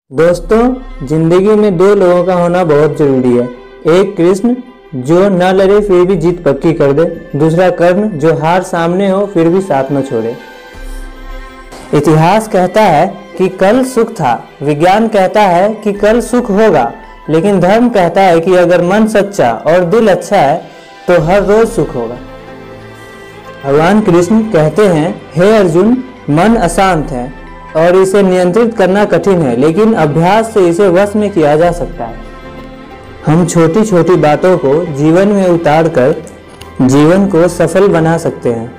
दोस्तों, जिंदगी में दो लोगों का होना बहुत जरूरी है। एक कृष्ण जो न लड़े फिर भी जीत पक्की कर दे, दूसरा कर्ण जो हार सामने हो फिर भी साथ न छोड़े। इतिहास कहता है कि कल सुख था, विज्ञान कहता है कि कल सुख होगा, लेकिन धर्म कहता है कि अगर मन सच्चा और दिल अच्छा है तो हर रोज सुख होगा। भगवान कृष्ण कहते हैं, हे अर्जुन, मन अशांत है और इसे नियंत्रित करना कठिन है, लेकिन अभ्यास से इसे वश में किया जा सकता है। हम छोटी छोटी बातों को जीवन में उतार कर जीवन को सफल बना सकते हैं।